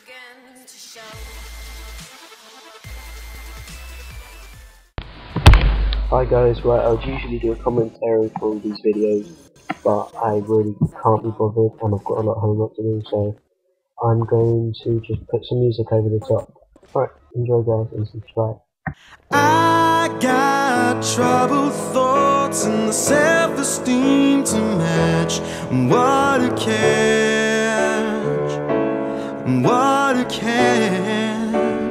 Hi guys, right, I would usually do a commentary for all these videos, but I really can't be bothered and I've got a lot of homework to do, so I'm going to just put some music over the top. Right, enjoy guys and subscribe. I got troubled thoughts and the self-esteem to match. What a catch, what a catch.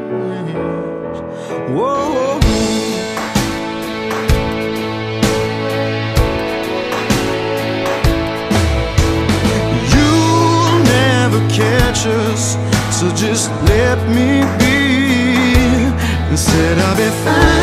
Whoa. You'll never catch us, so just let me be. Instead I'll be fine.